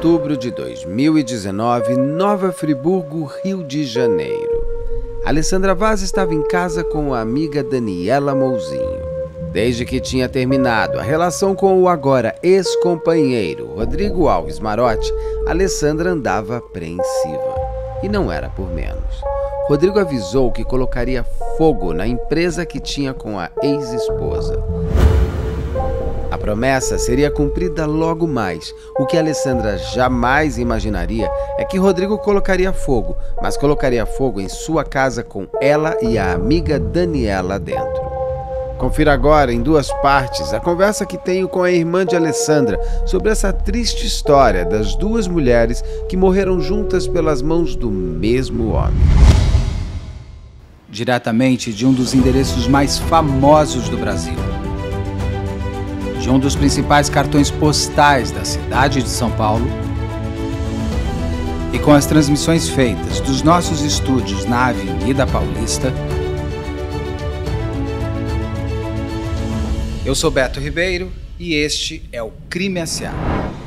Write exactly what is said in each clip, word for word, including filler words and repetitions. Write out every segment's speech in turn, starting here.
outubro de dois mil e dezenove, Nova Friburgo, Rio de Janeiro. Alessandra Vaz estava em casa com a amiga Daniela Mouzinho. Desde que tinha terminado a relação com o agora ex-companheiro Rodrigo Alves Marotti, Alessandra andava apreensiva. E não era por menos. Rodrigo avisou que colocaria fogo na empresa que tinha com a ex-esposa. A promessa seria cumprida logo mais. O que Alessandra jamais imaginaria é que Rodrigo colocaria fogo, mas colocaria fogo em sua casa com ela e a amiga Daniela dentro. Confira agora, em duas partes, a conversa que tenho com a irmã de Alessandra sobre essa triste história das duas mulheres que morreram juntas pelas mãos do mesmo homem. Diretamente de um dos endereços mais famosos do Brasil. De um dos principais cartões postais da cidade de São Paulo. E com as transmissões feitas dos nossos estúdios na Avenida Paulista. Eu sou Beto Ribeiro e este é o Crime S A.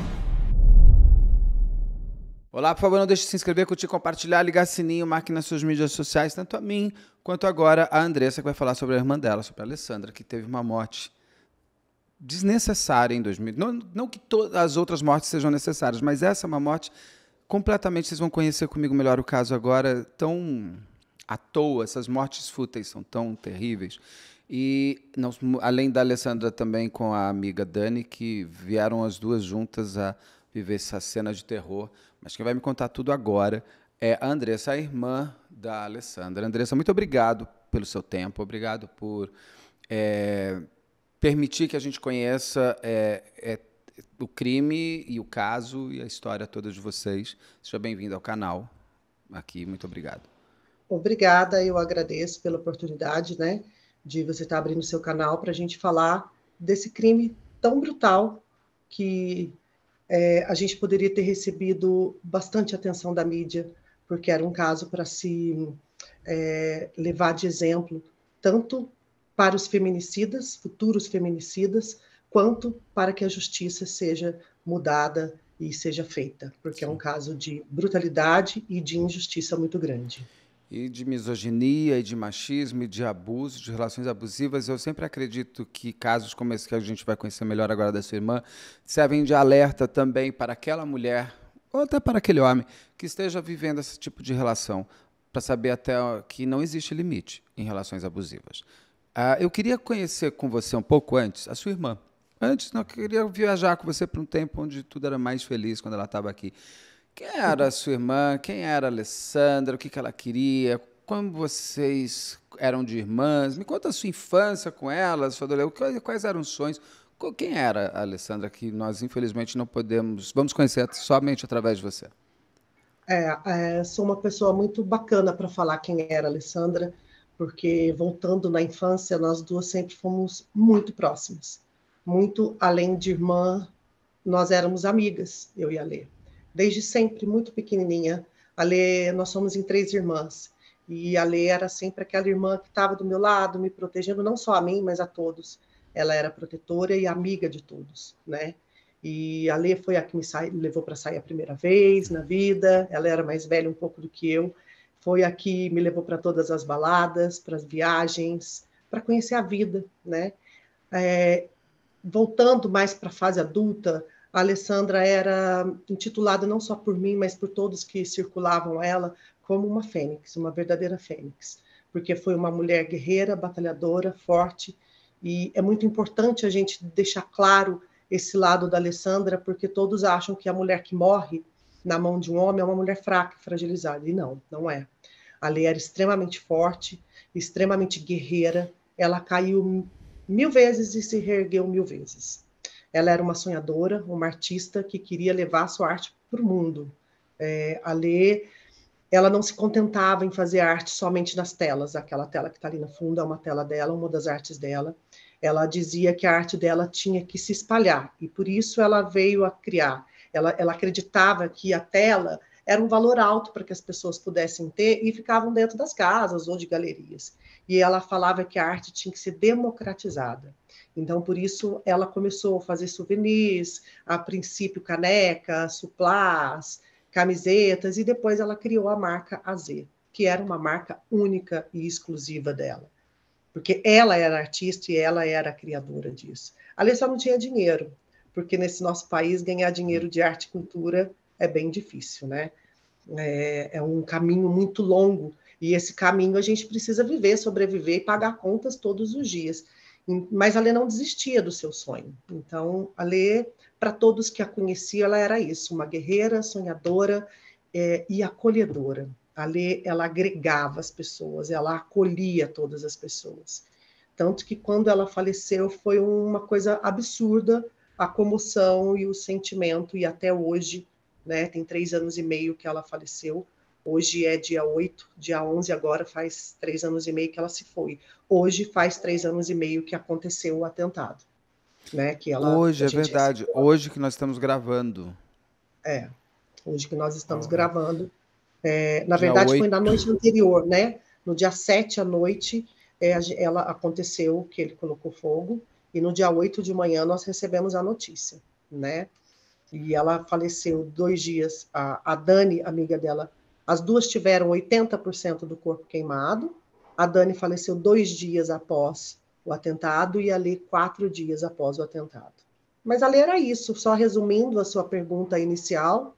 Olá, por favor, não deixe de se inscrever, curtir, compartilhar, ligar sininho, marque nas suas mídias sociais, tanto a mim quanto agora a Andressa, que vai falar sobre a irmã dela, sobre a Alessandra, que teve uma morte desnecessária em dois mil. Não, não que todas as outras mortes sejam necessárias, mas essa é uma morte completamente, vocês vão conhecer comigo melhor o caso agora, tão à toa, essas mortes fúteis são tão terríveis. E, não, além da Alessandra, também com a amiga Dani, que vieram as duas juntas a viver essa cena de terror. Mas quem vai me contar tudo agora é a Andressa, a irmã da Alessandra. Andressa, muito obrigado pelo seu tempo, obrigado por é, permitir que a gente conheça é, é, o crime e o caso e a história toda de vocês. Seja bem-vindo ao canal aqui, muito obrigado. Obrigada, eu agradeço pela oportunidade, né, de você estar abrindo o seu canal para a gente falar desse crime tão brutal que é, a gente poderia ter recebido bastante atenção da mídia, porque era um caso para se é, levar de exemplo, tanto para os feminicidas, futuros feminicidas, quanto para que a justiça seja mudada e seja feita, porque Sim. é um caso de brutalidade e de injustiça muito grande. E de misoginia, e de machismo, e de abuso, de relações abusivas. Eu sempre acredito que casos como esse que a gente vai conhecer melhor agora da sua irmã, servem de alerta também para aquela mulher, ou até para aquele homem, que esteja vivendo esse tipo de relação, para saber até que não existe limite em relações abusivas. Uh, eu queria conhecer com você um pouco antes a sua irmã. Antes, não, eu queria viajar com você para um tempo onde tudo era mais feliz, quando ela estava aqui. Quem era a sua irmã? Quem era a Alessandra? O que, que ela queria? Como vocês eram de irmãs? Me conta a sua infância com ela, sua adolescência. Quais eram os sonhos? Quem era a Alessandra que nós, infelizmente, não podemos... Vamos conhecer somente através de você. É, é, sou uma pessoa muito bacana para falar quem era a Alessandra, porque, voltando na infância, nós duas sempre fomos muito próximas. Muito além de irmã, nós éramos amigas, eu e a Lê. Desde sempre, muito pequenininha. A Lê, nós somos em três irmãs. E a Lê era sempre aquela irmã que estava do meu lado, me protegendo, não só a mim, mas a todos. Ela era protetora e amiga de todos, né? E a Lê foi a que me sa... levou para sair a primeira vez na vida. Ela era mais velha um pouco do que eu. Foi a que me levou para todas as baladas, para as viagens, para conhecer a vida, né? É... Voltando mais para a fase adulta, a Alessandra era intitulada não só por mim, mas por todos que circulavam ela, como uma fênix, uma verdadeira fênix, porque foi uma mulher guerreira, batalhadora, forte, e é muito importante a gente deixar claro esse lado da Alessandra, porque todos acham que a mulher que morre na mão de um homem é uma mulher fraca, fragilizada, e não, não é. A Lê era extremamente forte, extremamente guerreira, ela caiu mil vezes e se reergueu mil vezes. Ela era uma sonhadora, uma artista que queria levar a sua arte para o mundo. É, a Lê, ela não se contentava em fazer arte somente nas telas. Aquela tela que está ali no fundo é uma tela dela, uma das artes dela. Ela dizia que a arte dela tinha que se espalhar, e por isso ela veio a criar. Ela, ela acreditava que a tela era um valor alto para que as pessoas pudessem ter e ficavam dentro das casas ou de galerias. E ela falava que a arte tinha que ser democratizada. Então, por isso, ela começou a fazer souvenirs, a princípio canecas, suplás, camisetas, e depois ela criou a marca A Z, que era uma marca única e exclusiva dela. Porque ela era artista e ela era a criadora disso. A Lê só não tinha dinheiro, porque nesse nosso país ganhar dinheiro de arte e cultura é bem difícil, né? É, é um caminho muito longo, e esse caminho a gente precisa viver, sobreviver e pagar contas todos os dias. Mas a Lê não desistia do seu sonho. Então, a Lê, para todos que a conheciam, ela era isso, uma guerreira, sonhadora é, e acolhedora. A Lê, ela agregava as pessoas, ela acolhia todas as pessoas. Tanto que quando ela faleceu foi uma coisa absurda, a comoção e o sentimento, e até hoje, né, tem três anos e meio que ela faleceu. Hoje é dia oito, dia onze agora faz três anos e meio que ela se foi. Hoje faz três anos e meio que aconteceu o atentado. Né, que ela, Hoje, a é gente verdade. recebeu. Hoje que nós estamos gravando. É, hoje que nós estamos Oh. gravando. É, na Dia verdade, oito. foi na noite anterior, né? No dia sete à noite, é, ela aconteceu que ele colocou fogo, e no dia oito de manhã nós recebemos a notícia, né? E ela faleceu dois dias. A, a Dani, amiga dela, as duas tiveram oitenta por cento do corpo queimado. A Dani faleceu dois dias após o atentado e a Lê quatro dias após o atentado. Mas a Lê era isso, só resumindo a sua pergunta inicial,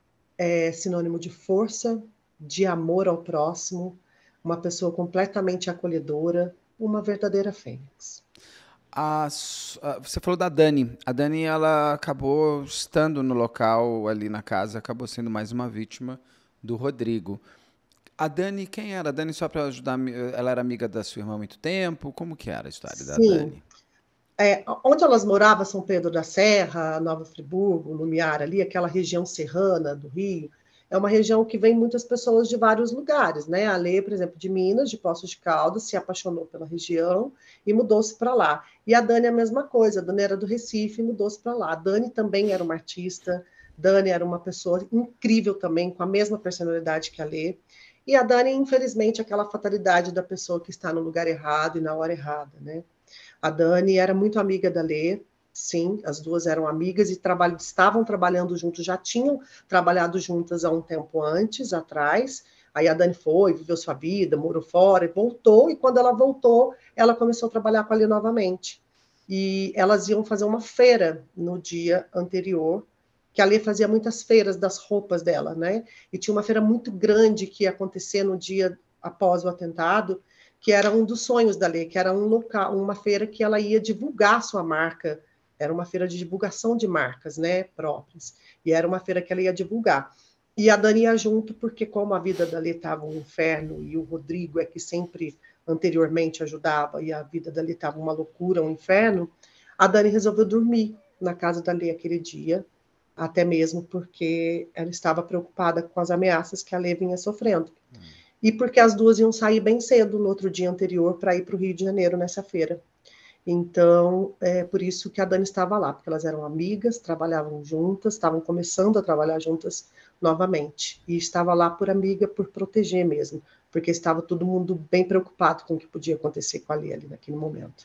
é sinônimo de força, de amor ao próximo, uma pessoa completamente acolhedora, uma verdadeira fênix. A, a, você falou da Dani. A Dani, ela acabou estando no local ali na casa, acabou sendo mais uma vítima do Rodrigo. A Dani, quem era? A Dani, só para ajudar, ela era amiga da sua irmã há muito tempo? Como que era a história Sim. da Dani? É, onde elas moravam, São Pedro da Serra, Nova Friburgo, Lumiar, ali, aquela região serrana do Rio, é uma região que vem muitas pessoas de vários lugares, né? A Lê, por exemplo, de Minas, de Poços de Caldas, se apaixonou pela região e mudou-se para lá. E a Dani a mesma coisa, a Dani era do Recife e mudou-se para lá. A Dani também era uma artista, Dani era uma pessoa incrível também, com a mesma personalidade que a Lê. E a Dani, infelizmente, aquela fatalidade da pessoa que está no lugar errado e na hora errada, né? A Dani era muito amiga da Lê, sim, as duas eram amigas e trabalho, estavam trabalhando juntos, já tinham trabalhado juntas há um tempo antes, atrás. Aí a Dani foi, viveu sua vida, morou fora e voltou, e quando ela voltou, ela começou a trabalhar com a Lê novamente. E elas iam fazer uma feira no dia anterior, que a Lê fazia muitas feiras das roupas dela, né? E tinha uma feira muito grande que ia acontecer no dia após o atentado, que era um dos sonhos da Lê, que era um local, uma feira que ela ia divulgar sua marca, era uma feira de divulgação de marcas, né, próprias, e era uma feira que ela ia divulgar. E a Dani ia junto, porque como a vida da Lê estava um inferno, e o Rodrigo é que sempre anteriormente ajudava, e a vida da Lê estava uma loucura, um inferno, a Dani resolveu dormir na casa da Lê aquele dia, até mesmo porque ela estava preocupada com as ameaças que a Lê vinha sofrendo. Hum. E porque as duas iam sair bem cedo no outro dia anterior para ir para o Rio de Janeiro nessa feira. Então, é por isso que a Dani estava lá, porque elas eram amigas, trabalhavam juntas, estavam começando a trabalhar juntas novamente. E estava lá por amiga, por proteger mesmo, porque estava todo mundo bem preocupado com o que podia acontecer com a Lê ali naquele momento.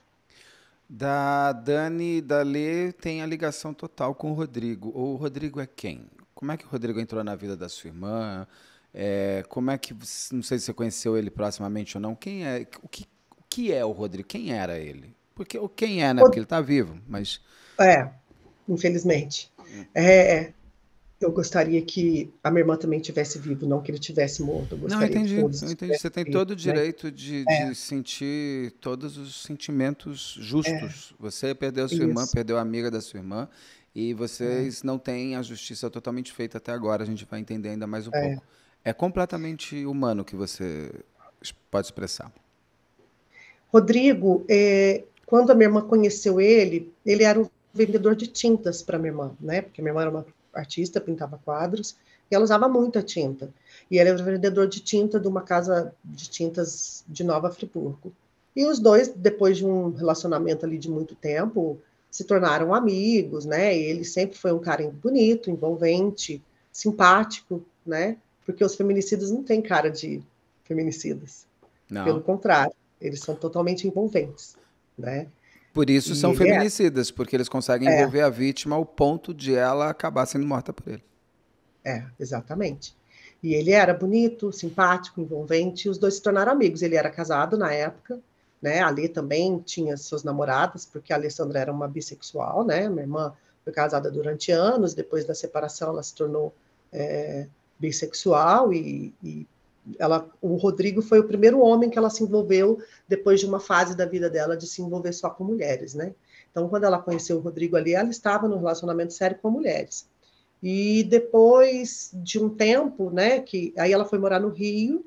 Da Dani, da Lê, tem a ligação total com o Rodrigo. O Rodrigo é quem? Como é que o Rodrigo entrou na vida da sua irmã? É, como é que, não sei se você conheceu ele proximamente ou não, quem é, o que, o que é o Rodrigo? Quem era ele? Porque o quem é, né? Porque ele está vivo, mas... É, infelizmente. É, eu gostaria que a minha irmã também tivesse vivo, não que ele tivesse morto. Eu não, eu entendi, que todos eu entendi. Você tem vivo, todo o direito, né? de, de é. sentir todos os sentimentos justos. É. Você perdeu a sua Isso. irmã, perdeu a amiga da sua irmã, e vocês é. não têm a justiça totalmente feita até agora. A gente vai entender ainda mais um é. pouco. É completamente humano que você pode expressar. Rodrigo, é, quando a minha irmã conheceu ele, ele era um vendedor de tintas para minha irmã, né? Porque minha irmã era uma artista, pintava quadros, e ela usava muita tinta. E ele era um vendedor de tinta de uma casa de tintas de Nova Friburgo. E os dois, depois de um relacionamento ali de muito tempo, se tornaram amigos, né? E ele sempre foi um cara bonito, envolvente, simpático, né? Porque os feminicidas não têm cara de feminicidas. Não. Pelo contrário, eles são totalmente envolventes, né? Por isso E são ele era. feminicidas, porque eles conseguem É, envolver a vítima ao ponto de ela acabar sendo morta por ele. é, exatamente. E ele era bonito, simpático, envolvente, e os dois se tornaram amigos. Ele era casado na época, né? A Lê também tinha suas namoradas, porque a Alessandra era uma bissexual, né? Minha irmã foi casada durante anos, depois da separação ela se tornou é, bissexual e, e ela, o Rodrigo foi o primeiro homem que ela se envolveu depois de uma fase da vida dela de se envolver só com mulheres, né? Então, quando ela conheceu o Rodrigo ali, ela estava num relacionamento sério com mulheres. E depois de um tempo, né, que aí ela foi morar no Rio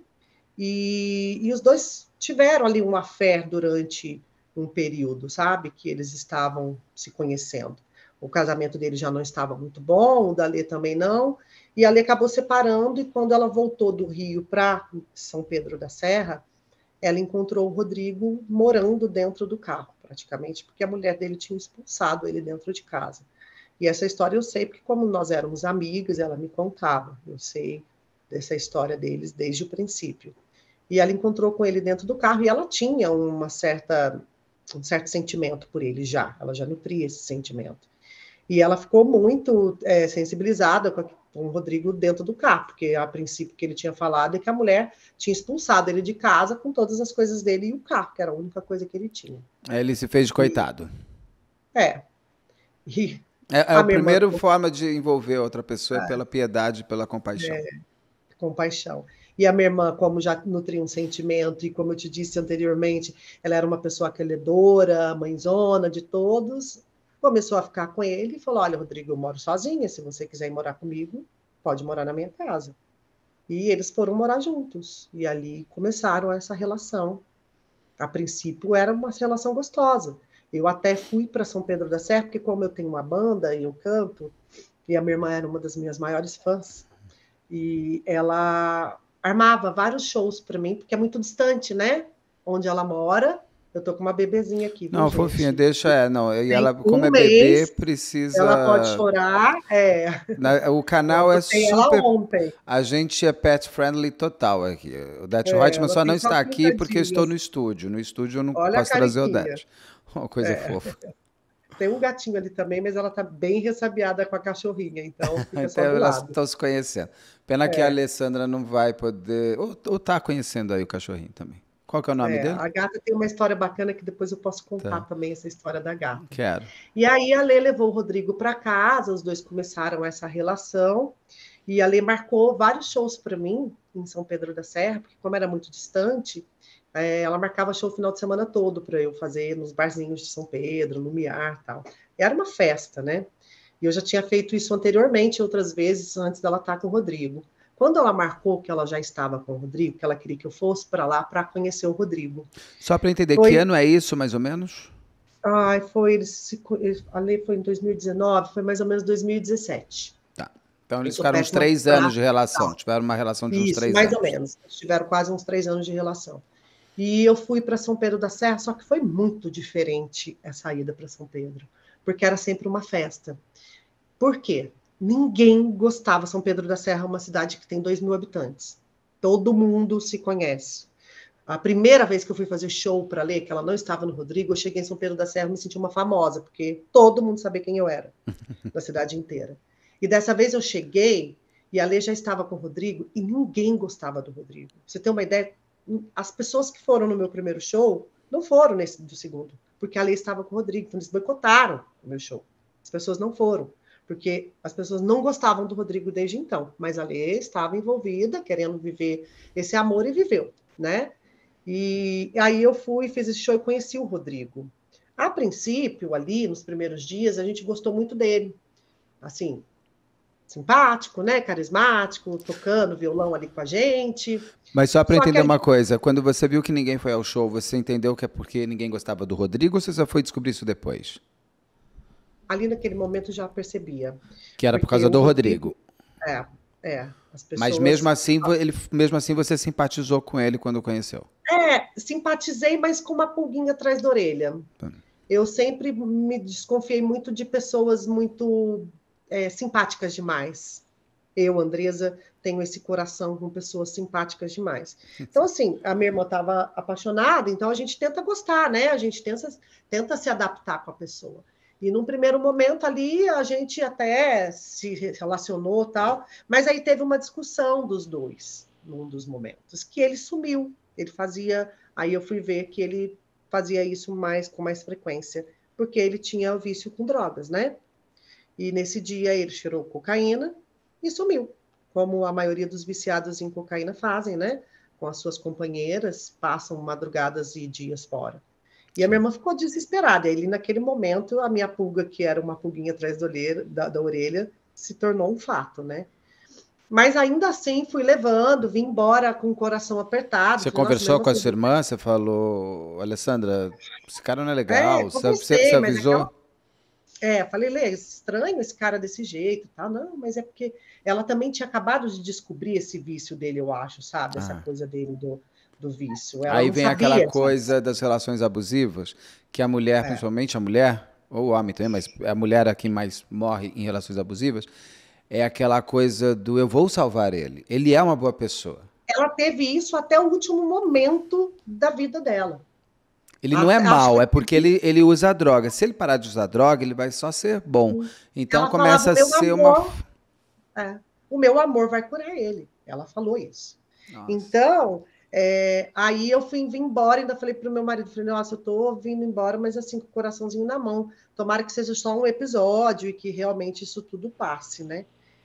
e, e os dois tiveram ali uma fé durante um período, sabe, que eles estavam se conhecendo. O casamento dele já não estava muito bom, o da Lê também não, e a Lê acabou separando, e quando ela voltou do Rio para São Pedro da Serra, ela encontrou o Rodrigo morando dentro do carro, praticamente, porque a mulher dele tinha expulsado ele dentro de casa. E essa história eu sei, porque como nós éramos amigas, ela me contava. Eu sei dessa história deles desde o princípio. E ela encontrou com ele dentro do carro e ela tinha uma certa, um certo sentimento por ele já. Ela já nutria esse sentimento. E ela ficou muito é, sensibilizada com, com o Rodrigo dentro do carro, porque a princípio que ele tinha falado é que a mulher tinha expulsado ele de casa com todas as coisas dele e o carro, que era a única coisa que ele tinha. Aí ele se fez de coitado. E, é. E É, é a a minha irmã, primeira forma de envolver outra pessoa é pela piedade, pela compaixão. é, compaixão. E a minha irmã, como já nutria um sentimento, e como eu te disse anteriormente, ela era uma pessoa acolhedora, mãezona de todos, começou a ficar com ele e falou: olha, Rodrigo, eu moro sozinha, se você quiser ir morar comigo, pode morar na minha casa. E eles foram morar juntos, e ali começaram essa relação. A princípio era uma relação gostosa. Eu até fui para São Pedro da Serra, porque como eu tenho uma banda e eu canto, e a minha irmã era uma das minhas maiores fãs, e ela armava vários shows para mim, porque é muito distante, né? Onde ela mora. Eu tô com uma bebezinha aqui, viu, Não, gente? fofinha, deixa, é, não. E Tem ela, como um é bebê, mês, precisa. ela pode chorar. É, Na- o eu canal é adotei ela super. ontem. A gente é pet friendly total aqui. O Det É, Reutemann ela só não tem só está aqui trinta porque eu estou dias. no estúdio. No estúdio eu não Olha a posso trazer o carequinha. Det. Uma coisa É. fofa. Tem um gatinho ali também, mas ela tá bem ressabiada com a cachorrinha, então fica só Então do elas lado. estão se conhecendo. Pena que a É, Alessandra não vai poder. Ou, ou tá conhecendo aí o cachorrinho também. Qual que é o nome é, dele? a gata tem uma história bacana que depois eu posso contar Tá. também, essa história da gata. Quero. E aí a Lê levou o Rodrigo para casa, os dois começaram essa relação, e a Lê marcou vários shows para mim em São Pedro da Serra, porque como era muito distante, é, ela marcava show o final de semana todo para eu fazer nos barzinhos de São Pedro, no Miar e tal. Era uma festa, né? E eu já tinha feito isso anteriormente, outras vezes, antes dela estar com o Rodrigo. Quando ela marcou que ela já estava com o Rodrigo, que ela queria que eu fosse para lá para conhecer o Rodrigo. Só para entender, que Foi, ano é isso, mais ou menos? ai, foi, eles se co- eles- a Lê foi em dois mil e dezenove, foi mais ou menos dois mil e dezessete. Tá. Então Eu eles sou ficaram uns péssima três para anos de relação. datas. Tiveram uma relação de uns Isso, três mais ou anos. menos. Eles tiveram quase uns três anos de relação. E eu fui para São Pedro da Serra, só que foi muito diferente essa ida para São Pedro, porque era sempre uma festa. Por quê? Ninguém gostava. São Pedro da Serra é uma cidade que tem dois mil habitantes. Todo mundo se conhece. A primeira vez que eu fui fazer show para Lê, que ela não estava no Rodrigo, eu cheguei em São Pedro da Serra e me senti uma famosa, porque todo mundo sabia quem eu era, na cidade inteira. E dessa vez eu cheguei e a Lê já estava com o Rodrigo e ninguém gostava do Rodrigo. Pra você ter uma ideia, as pessoas que foram no meu primeiro show não foram nesse do segundo, porque a Lê estava com o Rodrigo, então eles boicotaram o meu show. As pessoas não foram, porque as pessoas não gostavam do Rodrigo desde então, mas a Lê estava envolvida, querendo viver esse amor e viveu, né? E aí eu fui, fiz esse show e conheci o Rodrigo. A princípio, ali, nos primeiros dias, a gente gostou muito dele. Assim, simpático, né? Carismático, tocando violão ali com a gente. Mas só para Só que entender aí, uma coisa, quando você viu que ninguém foi ao show, você entendeu que é porque ninguém gostava do Rodrigo ou você só foi descobrir isso depois? ali naquele momento eu já percebia. Que era por Porque causa o do Rodrigo. É, é. As Mas pessoas. mesmo assim, vo- ele, mesmo assim você simpatizou com ele quando o conheceu. É, simpatizei, mas com uma pulguinha atrás da orelha. Tá. Eu sempre me desconfiei muito de pessoas muito é, simpáticas demais. Eu, Andresa, tenho esse coração com pessoas simpáticas demais. Então, assim, a minha irmã estava apaixonada, então a gente tenta gostar, né? A gente tenta, tenta se adaptar com a pessoa. E num primeiro momento ali, a gente até se relacionou e tal, mas aí teve uma discussão dos dois, num dos momentos, que ele sumiu. Ele fazia... Aí eu fui ver que ele fazia isso mais com mais frequência, porque ele tinha o vício com drogas, né? E nesse dia ele cheirou cocaína e sumiu, como a maioria dos viciados em cocaína fazem, né? Com as suas companheiras, passam madrugadas e dias fora. E a minha irmã ficou desesperada. E ali, naquele momento, a minha pulga, que era uma pulguinha atrás da orelha, da, da orelha, se tornou um fato, né? Mas ainda assim, fui levando, vim embora com o coração apertado. Você Falei, conversou com a assim, sua irmã? Você falou, Alessandra, esse cara não é é, legal. Você, você, conversei, você mas avisou? naquela... É, falei, Lê, estranho esse cara desse jeito, tá? Não, mas é porque ela também tinha acabado de descobrir esse vício dele, eu acho, sabe? Essa Ah. coisa dele do, do vício. Ela Aí não vem sabia, aquela sabe? coisa das relações abusivas, que a mulher, É. principalmente a mulher, ou o homem também, mas a mulher é quem mais morre em relações abusivas, é aquela coisa do eu vou salvar ele. Ele é uma boa pessoa. Ela teve isso até o último momento da vida dela. Ele não é Até- mau, acho é que- porque ele, ele usa droga. Se ele parar de usar droga, ele vai só ser bom. Então Ela começa a falava, ser meu uma... amor, é, o meu amor vai curar ele. Ela falou isso. Nossa. Então, é, aí eu fui vim embora, ainda falei para o meu marido, falei, nossa, eu tô vindo embora, mas assim, com o coraçãozinho na mão. Tomara que seja só um episódio e que realmente isso tudo passe, né?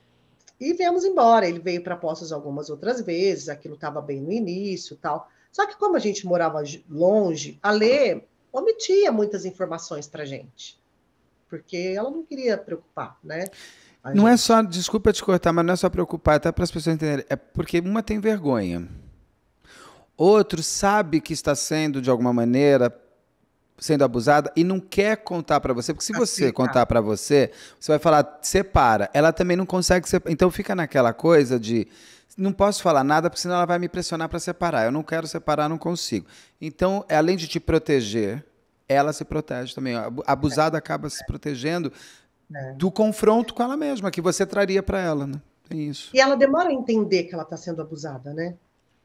E viemos embora. Ele veio para Poços algumas outras vezes, aquilo estava bem no início, tal. Só que como a gente morava longe, a Lê omitia muitas informações para gente, porque ela não queria preocupar, né? a Não é gente. só, desculpa te cortar, mas não é só preocupar, até para as pessoas entenderem. É porque uma tem vergonha. Outro sabe que está sendo, de alguma maneira, sendo abusada e não quer contar para você, porque se você Aceitar. contar para você, você vai falar, separa. Ela também não consegue separar. Então fica naquela coisa de, não posso falar nada, porque senão ela vai me pressionar para separar. Eu não quero separar, não consigo. Então, além de te proteger, ela se protege também. A abusada acaba se protegendo do confronto com ela mesma, que você traria para ela, né? Tem isso. E ela demora a entender que ela está sendo abusada, né?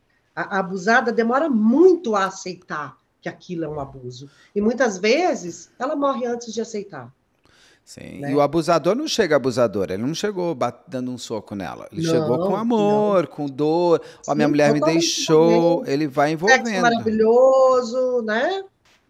A, a abusada demora muito a aceitar que aquilo é um abuso. E muitas vezes ela morre antes de aceitar. Sim. Né? E o abusador não chega abusador, ele não chegou bat- dando um soco nela. Ele Não, chegou com amor, com dor. Ó, minha Sim, mulher me totalmente deixou. envolvente. Ele vai Sexo envolvendo. maravilhoso, né?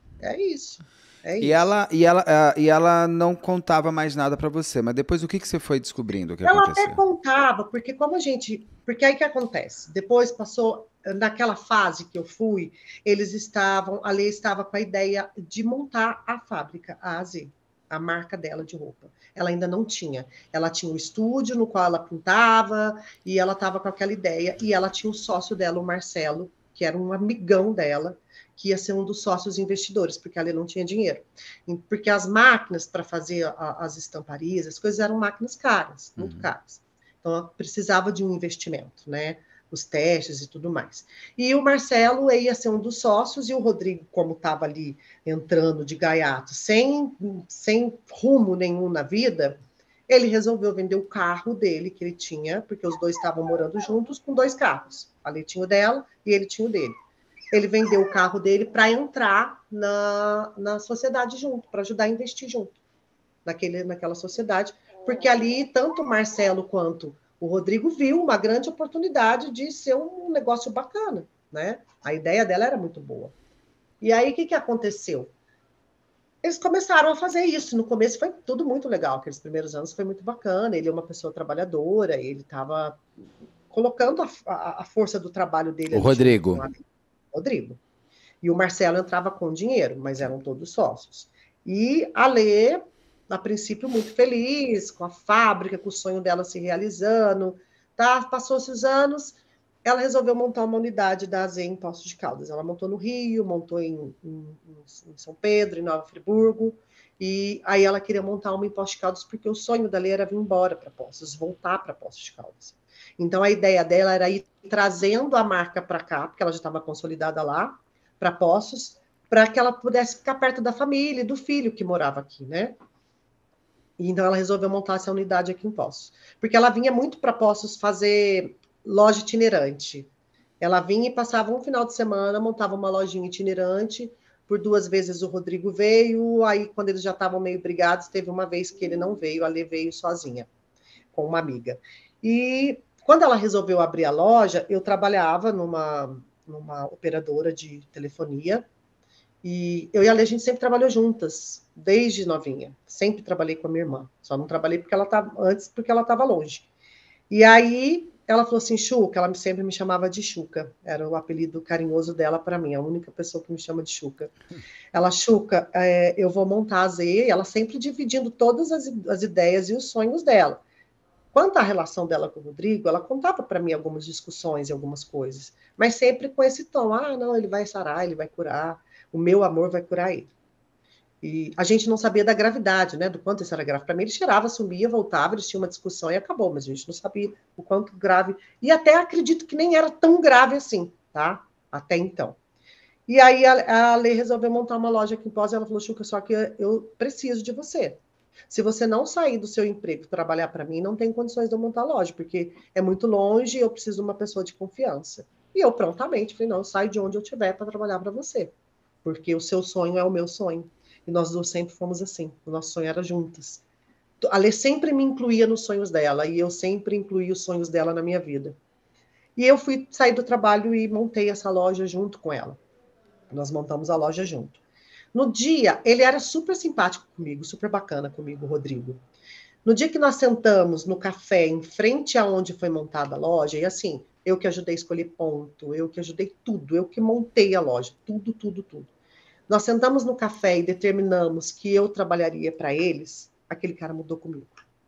É isso. É E isso. ela, e, ela, ah, e ela não contava mais nada pra você. Mas depois o que, que você foi descobrindo que Ela aconteceu? até contava, porque como a gente... Porque aí que acontece? Depois passou, naquela fase que eu fui, eles estavam, a Lê estava com a ideia de montar a fábrica, a AZ, a marca dela de roupa. Ela ainda não tinha. Ela tinha um estúdio no qual ela pintava, e ela estava com aquela ideia, e ela tinha o sócio dela, o Marcelo, que era um amigão dela, que ia ser um dos sócios investidores, porque a Lê não tinha dinheiro. Porque as máquinas para fazer a, as estamparias, as coisas eram máquinas caras, muito Uhum. caras. Então, ela precisava de um investimento, né? Os testes e tudo mais. E o Marcelo ia ser um dos sócios, e o Rodrigo, como estava ali entrando de gaiato, sem, sem rumo nenhum na vida, ele resolveu vender o carro dele, que ele tinha, porque os dois estavam morando juntos, com dois carros. A Lê tinha o dela e ele tinha o dele. Ele vendeu o carro dele para entrar na, na sociedade junto, para ajudar a investir junto naquele, naquela sociedade, porque ali tanto o Marcelo quanto o Rodrigo viu uma grande oportunidade de ser um negócio bacana, né? A ideia dela era muito boa. E aí, o que, que aconteceu? Eles começaram a fazer isso. No começo foi tudo muito legal, aqueles primeiros anos foi muito bacana. Ele é uma pessoa trabalhadora, ele estava colocando a, a, a força do trabalho dele. O Rodrigo. Junto, Rodrigo. E o Marcelo entrava com dinheiro, mas eram todos sócios. E a Lê, a princípio, muito feliz, com a fábrica, com o sonho dela se realizando. Tá? Passou-se os anos, ela resolveu montar uma unidade da A Z em Poços de Caldas. Ela montou no Rio, montou em, em, em São Pedro, em Nova Friburgo, e aí ela queria montar uma em Poços de Caldas, porque o sonho da Lê era vir embora para Poços, voltar para Poços de Caldas. Então, a ideia dela era ir trazendo a marca para cá, porque ela já estava consolidada lá, para Poços, para que ela pudesse ficar perto da família e do filho que morava aqui, né? E então ela resolveu montar essa unidade aqui em Poços. Porque ela vinha muito para Poços fazer loja itinerante. Ela vinha e passava um final de semana, montava uma lojinha itinerante. Por duas vezes o Rodrigo veio, aí quando eles já estavam meio brigados, teve uma vez que ele não veio, a Lê veio sozinha, com uma amiga. E quando ela resolveu abrir a loja, eu trabalhava numa, numa operadora de telefonia, e eu e a Lê, a gente sempre trabalhou juntas, desde novinha. Sempre trabalhei com a minha irmã. Só não trabalhei porque ela tava, antes porque ela estava longe. E aí ela falou assim, Chuca, ela sempre me chamava de Chuca. Era o apelido carinhoso dela para mim, a única pessoa que me chama de Chuca. Ela, Chuca, é, eu vou montar a Z, ela sempre dividindo todas as, as ideias e os sonhos dela. Quanto à relação dela com o Rodrigo, ela contava para mim algumas discussões e algumas coisas, mas sempre com esse tom, ah, não, ele vai sarar, ele vai curar, o meu amor vai curar ele. E a gente não sabia da gravidade, né, do quanto isso era grave. Para mim, ele cheirava, sumia, voltava, eles tinham uma discussão e acabou, mas a gente não sabia o quanto grave, e até acredito que nem era tão grave assim, tá? Até então. E aí a, a Lê resolveu montar uma loja aqui em Pós, e ela falou, Chuca, só que eu preciso de você. Se você não sair do seu emprego e trabalhar para mim, não tem condições de eu montar a loja, porque é muito longe e eu preciso de uma pessoa de confiança. E eu prontamente falei, não, eu saio de onde eu estiver para trabalhar para você, porque o seu sonho é o meu sonho. E nós duas sempre fomos assim, o nosso sonho era juntas. A Lê sempre me incluía nos sonhos dela, e eu sempre incluía os sonhos dela na minha vida. E eu fui sair do trabalho e montei essa loja junto com ela. Nós montamos a loja junto. No dia, ele era super simpático comigo, super bacana comigo, o Rodrigo. No dia que nós sentamos no café, em frente aonde foi montada a loja, e assim, eu que ajudei a escolher ponto, eu que ajudei tudo, eu que montei a loja, tudo, tudo, tudo. Nós sentamos no café e determinamos que eu trabalharia para eles, aquele cara mudou comigo.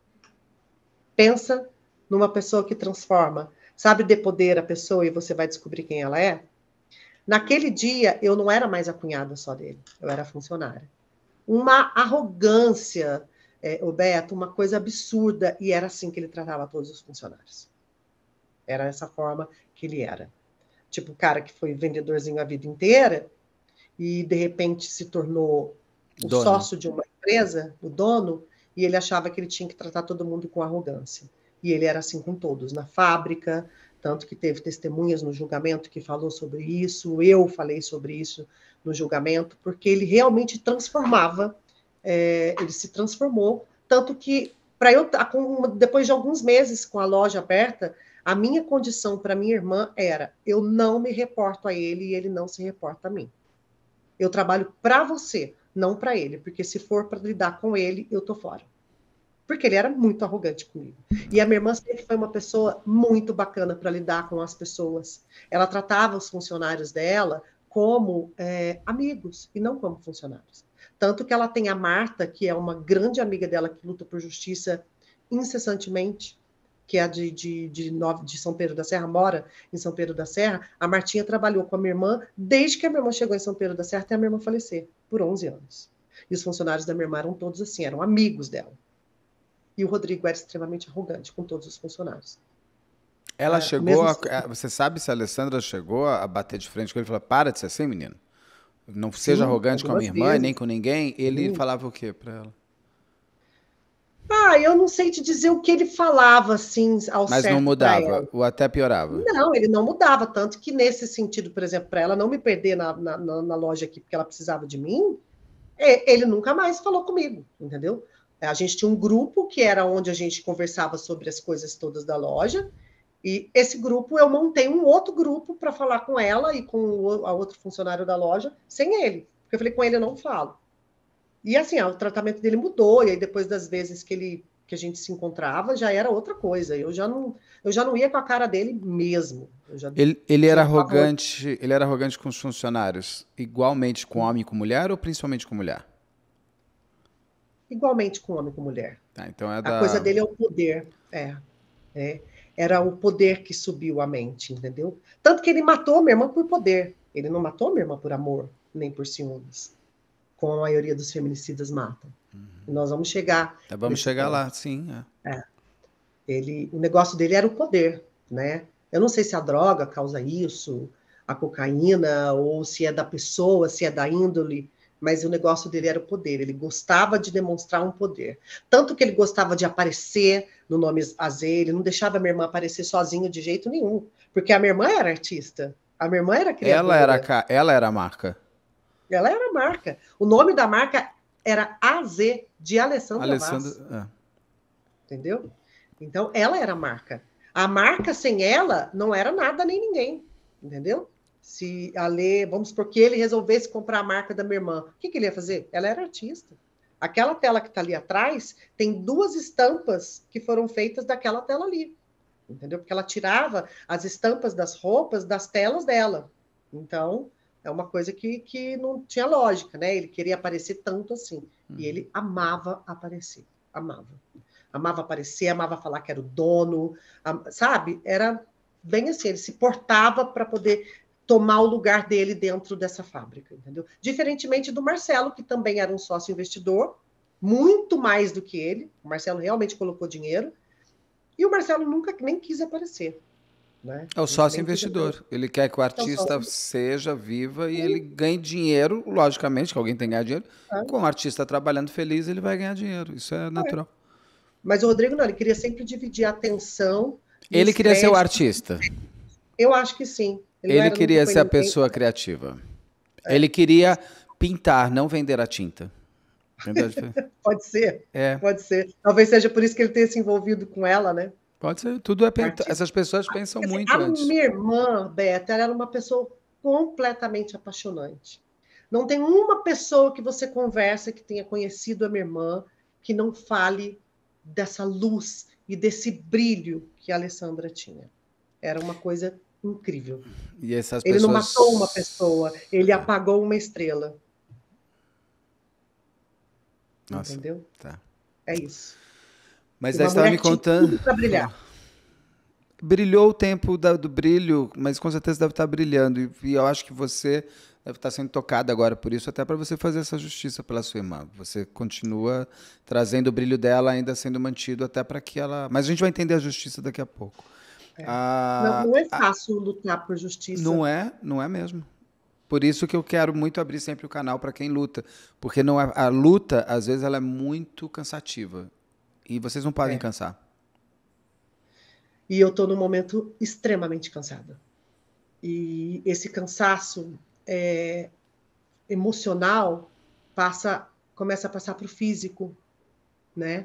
Pensa numa pessoa que transforma, sabe de poder a pessoa e você vai descobrir quem ela é? Naquele dia, eu não era mais a cunhada só dele, eu era funcionária. Uma arrogância, é, o Beto, uma coisa absurda, e era assim que ele tratava todos os funcionários. Era essa forma que ele era. Tipo, o cara que foi vendedorzinho a vida inteira e, de repente, se tornou o dono. Sócio de uma empresa, o dono, e ele achava que ele tinha que tratar todo mundo com arrogância. E ele era assim com todos, na fábrica, tanto que teve testemunhas no julgamento que falou sobre isso, eu falei sobre isso no julgamento, porque ele realmente transformava, é, ele se transformou, tanto que, para eu, depois de alguns meses com a loja aberta, a minha condição para minha irmã era, eu não me reporto a ele e ele não se reporta a mim. Eu trabalho para você, não para ele, porque se for para lidar com ele, eu tô fora. Porque ele era muito arrogante comigo. E a minha irmã sempre foi uma pessoa muito bacana para lidar com as pessoas. Ela tratava os funcionários dela como é, amigos e não como funcionários. Tanto que ela tem a Marta, que é uma grande amiga dela que luta por justiça incessantemente, que é a de, de, de, Nova, de São Pedro da Serra, mora em São Pedro da Serra. A Martinha trabalhou com a minha irmã desde que a minha irmã chegou em São Pedro da Serra até a minha irmã falecer, por onze anos. E os funcionários da minha irmã eram todos assim, eram amigos dela. E o Rodrigo era extremamente arrogante com todos os funcionários. Ela é, chegou a, assim. Você sabe se a Alessandra chegou a bater de frente com ele e falou, para de ser assim, menino. Não seja Sim, arrogante com a minha irmã vezes. Nem com ninguém. Ele Sim. falava o quê para ela? Ah, eu não sei te dizer o que ele falava, assim, ao Mas certo não mudava, ou até piorava? Não, ele não mudava, tanto que nesse sentido, por exemplo, para ela não me perder na, na, na loja aqui, porque ela precisava de mim, ele nunca mais falou comigo, entendeu? A gente tinha um grupo que era onde a gente conversava sobre as coisas todas da loja, e esse grupo eu montei um outro grupo para falar com ela e com o a outro funcionário da loja, sem ele, porque eu falei, com ele eu não falo. E assim, ó, o tratamento dele mudou, e aí depois das vezes que, ele, que a gente se encontrava, já era outra coisa, eu já não, eu já não ia com a cara dele mesmo. Eu já, ele ele já era arrogante, ele era arrogante com os funcionários, igualmente com homem e com mulher, ou principalmente com mulher? Igualmente com homem e com mulher. Tá, então é da... A coisa dele é o poder. É, é. Era o poder que subiu a mente, entendeu? Tanto que ele matou minha irmã por poder. Ele não matou minha irmã por amor, nem por ciúmes. Como a maioria dos feminicidas matam. Uhum. E nós vamos chegar... É, vamos chegar ponto. Lá, sim. É. É. Ele, o negócio dele era o poder, né? Eu não sei se a droga causa isso, a cocaína, ou se é da pessoa, se é da índole mas o negócio dele era o poder, ele gostava de demonstrar um poder. Tanto que ele gostava de aparecer no Nome AZ, ele não deixava a minha irmã aparecer sozinha de jeito nenhum, porque a minha irmã era artista, a minha irmã era Ela criadora. era, ela era a marca. Ela era a marca. O nome da marca era A Z, de Alessandra, Alessandra, Vaz. é. Entendeu? Então, ela era a marca. A marca, sem ela, não era nada nem ninguém. Entendeu? Se a Lê, vamos supor que ele resolvesse comprar a marca da minha irmã, o que, que ele ia fazer? Ela era artista. Aquela tela que está ali atrás tem duas estampas que foram feitas daquela tela ali. Entendeu? Porque ela tirava as estampas das roupas das telas dela. Então, é uma coisa que, que não tinha lógica, né? Ele queria aparecer tanto assim. Uhum. E ele amava aparecer. Amava. Amava aparecer, amava falar que era o dono, sabe? Era bem assim, ele se portava para poder tomar o lugar dele dentro dessa fábrica, entendeu? Diferentemente do Marcelo, que também era um sócio investidor, muito mais do que ele. O Marcelo realmente colocou dinheiro, e o Marcelo nunca nem quis aparecer. Né? É o sócio investidor. Ele quer que o artista é seja viva e Sim. ele ganhe dinheiro, logicamente, que alguém tem que ganhar dinheiro. É. Com o artista trabalhando feliz, ele vai ganhar dinheiro. Isso é natural. É. Mas o Rodrigo não, ele queria sempre dividir a atenção. Ele queria ser o artista. Eu acho que sim. Ele, ele queria ser a ninguém. pessoa criativa. É. Ele queria pintar, não vender a tinta. Pode ser. É. Pode ser. Talvez seja por isso que ele tenha se envolvido com ela, né? Pode ser. Tudo é pen... Essas pessoas pensam assim, muito a antes. A minha irmã, Beta, ela era uma pessoa completamente apaixonante. Não tem uma pessoa que você conversa que tenha conhecido a minha irmã que não fale dessa luz e desse brilho que a Alessandra tinha. Era uma coisa incrível. E essas ele pessoas... não matou uma pessoa, ele apagou uma estrela. Nossa, entendeu? Tá. É isso. Mas aí você estava me contando... Tudo para brilhar. Brilhou o tempo da, do brilho, mas com certeza deve estar brilhando. E, e eu acho que você deve estar sendo tocada agora por isso, até para você fazer essa justiça pela sua irmã. Você continua trazendo o brilho dela, ainda sendo mantido, até para que ela... Mas a gente vai entender a justiça daqui a pouco. É. Ah, não, não é fácil a... lutar por justiça. Não é, não é mesmo. Por isso que eu quero muito abrir sempre o canal para quem luta. Porque não é, a luta, às vezes, ela é muito cansativa. E vocês não podem é. cansar. E eu estou num momento extremamente cansada. E esse cansaço é, emocional passa, começa a passar para o físico, né?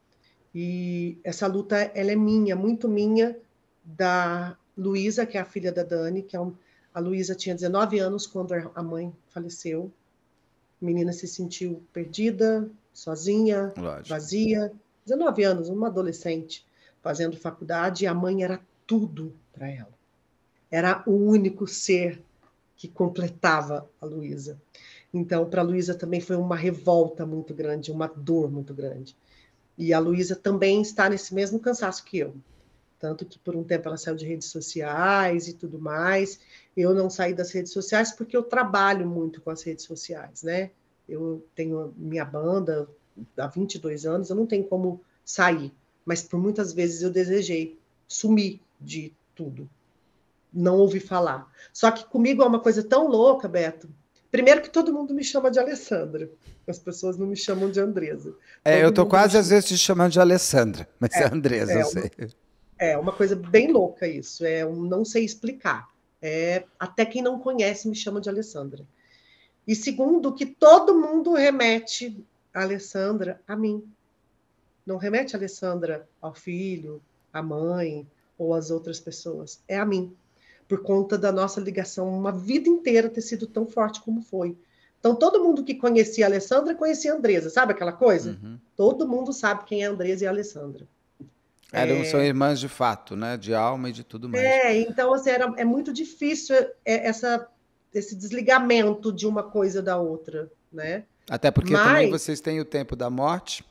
E essa luta, ela é minha, muito minha, da Luísa, que é a filha da Dani, que é um, a Luísa tinha dezenove anos quando a mãe faleceu. A menina se sentiu perdida, sozinha, Lógico. vazia. dezenove anos, uma adolescente, fazendo faculdade, e a mãe era tudo para ela. Era o único ser que completava a Luísa. Então, para a Luísa também foi uma revolta muito grande, uma dor muito grande. E a Luísa também está nesse mesmo cansaço que eu. Tanto que, por um tempo, ela saiu de redes sociais e tudo mais. Eu não saí das redes sociais porque eu trabalho muito com as redes sociais, né? Eu tenho minha banda há vinte e dois anos, eu não tenho como sair. Mas, por muitas vezes, eu desejei sumir de tudo. Não ouvi falar. Só que comigo é uma coisa tão louca, Beto. Primeiro que todo mundo me chama de Alessandra. As pessoas não me chamam de Andresa. É, todo eu tô quase, chama... às vezes, te chamando de Alessandra. Mas é, é Andresa, é eu uma, sei. É uma coisa bem louca isso. É um não sei explicar. É, até quem não conhece me chama de Alessandra. E segundo, que todo mundo remete a Alessandra a mim. Não remete a Alessandra ao filho, à mãe ou às outras pessoas. É a mim. Por conta da nossa ligação, uma vida inteira ter sido tão forte como foi. Então, todo mundo que conhecia a Alessandra, conhecia a Andresa. Sabe aquela coisa? Uhum. Todo mundo sabe quem é a Andresa e a Alessandra. Eram, é... São irmãs de fato, né? De alma e de tudo mais. É, então, assim, era, é muito difícil essa, esse desligamento de uma coisa da outra, né? Até porque Mas... também vocês têm o tempo da morte,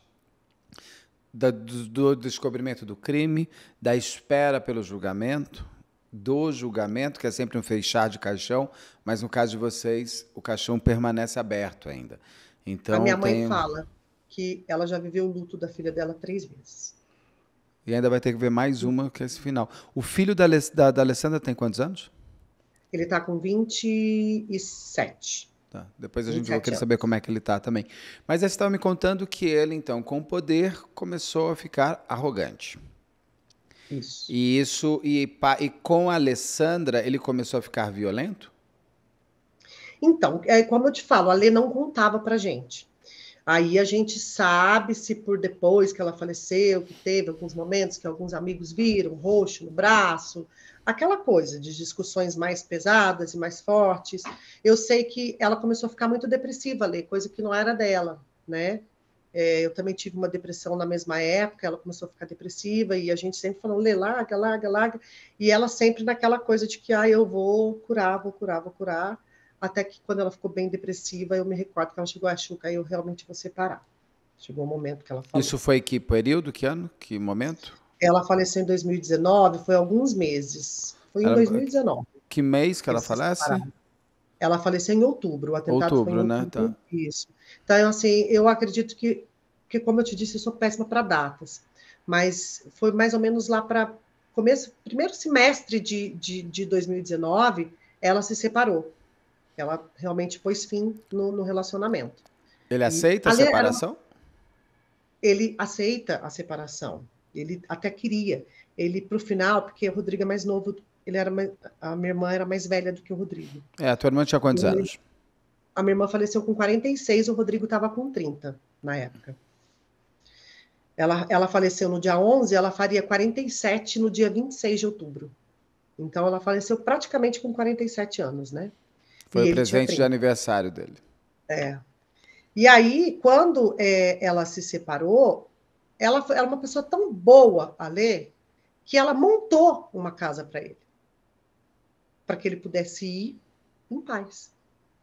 do, do descobrimento do crime, da espera pelo julgamento, do julgamento, que é sempre um fechar de caixão, mas no caso de vocês, o caixão permanece aberto ainda. Então, a minha mãe tem... fala que ela já viveu o luto da filha dela três vezes. E ainda vai ter que ver mais uma que é esse final. O filho da, da, da Alessandra tem quantos anos? Ele está com vinte e sete. Tá. Depois a gente vai vinte e sete querer anos. saber como é que ele tá também. Mas aí você estava me contando que ele, então, com o poder, começou a ficar arrogante. Isso. E isso e, pa- e com a Alessandra, ele começou a ficar violento? Então, é como eu te falo, a Lê não contava pra gente. Aí a gente sabe se por depois que ela faleceu, que teve alguns momentos que alguns amigos viram roxo no braço, aquela coisa de discussões mais pesadas e mais fortes. Eu sei que ela começou a ficar muito depressiva, Lê, coisa que não era dela, né? É, eu também tive uma depressão na mesma época, ela começou a ficar depressiva e a gente sempre falando, Lê, larga, larga, larga. E ela sempre naquela coisa de que, ah, eu vou curar, vou curar, vou curar. Até que quando ela ficou bem depressiva, eu me recordo que ela chegou a Xuca, aí eu realmente vou separar. Chegou o momento que ela falou. Isso foi que período, que ano, que momento? Ela faleceu em dois mil e dezenove, foi alguns meses. Foi em Ela- dois mil e dezenove que mês que que ela eles se falece? separaram. Ela faleceu em outubro, o atentado foi em Outubro, né? Tá. outubro, isso. Então, assim, eu acredito que, que como eu te disse, eu sou péssima para datas, mas foi mais ou menos lá para começo, primeiro semestre de, de, de dois mil e dezenove, ela se separou. Ela realmente pôs fim no, no relacionamento. Ele E aceita a ali era uma- separação? ele aceita a separação. Ele até queria. Ele, para o final, porque o Rodrigo é mais novo, ele era mais- a minha irmã era mais velha do que o Rodrigo. É, a tua irmã tinha quantos Ele- anos? a minha irmã faleceu com quarenta e seis, o Rodrigo estava com trinta na época. Ela, ela faleceu no dia onze, ela faria quarenta e sete no dia vinte e seis de outubro. Então, ela faleceu praticamente com quarenta e sete anos, né? Foi E o ele tinha presente de trinta. aniversário dele. E aí, quando é, ela se separou, ela foi, era uma pessoa tão boa, a Lê, que ela montou uma casa para ele, para que ele pudesse ir em paz.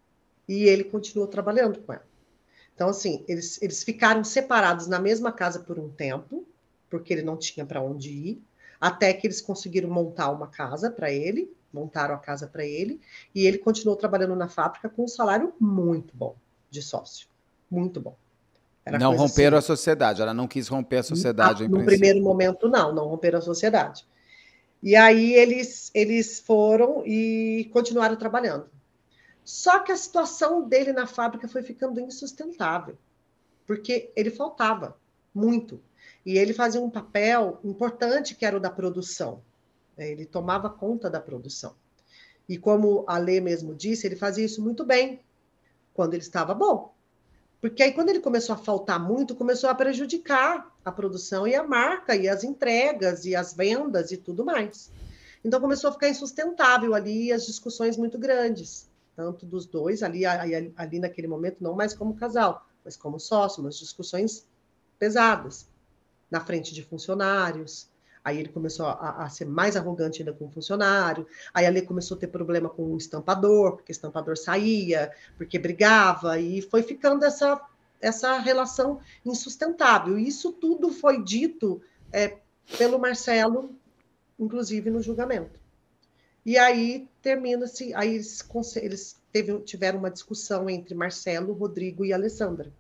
E ele continuou trabalhando com ela. Então, assim, eles, eles ficaram separados na mesma casa por um tempo, porque ele não tinha para onde ir, até que eles conseguiram montar uma casa para ele, montaram a casa para ele, e ele continuou trabalhando na fábrica com um salário muito bom de sócio. Muito bom. Era Não coisa romperam assim. a sociedade. Ela não quis romper a sociedade em No princípio. primeiro momento, não, não romperam a sociedade. E aí eles, eles foram e continuaram trabalhando. Só que a situação dele na fábrica foi ficando insustentável, porque ele faltava muito. E ele fazia um papel importante que era o da produção. Ele tomava conta da produção. E como a Lê mesmo disse, ele fazia isso muito bem, quando ele estava bom. Porque aí, quando ele começou a faltar muito, começou a prejudicar a produção e a marca, e as entregas, e as vendas, e tudo mais. Então, começou a ficar insustentável ali as discussões muito grandes, tanto dos dois, ali, ali, ali naquele momento, não mais como casal, mas como sócio, umas discussões pesadas, na frente de funcionários. Aí ele começou a, a ser mais arrogante ainda com o funcionário. Aí ali começou a ter problema com o estampador, porque o estampador saía, porque brigava, e foi ficando essa, essa relação insustentável. E isso tudo foi dito é, pelo Marcelo, inclusive no julgamento. E aí termina-se, aí eles, eles teve, tiveram uma discussão entre Marcelo, Rodrigo e Alessandra.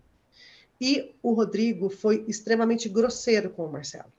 E o Rodrigo foi extremamente grosseiro com o Marcelo.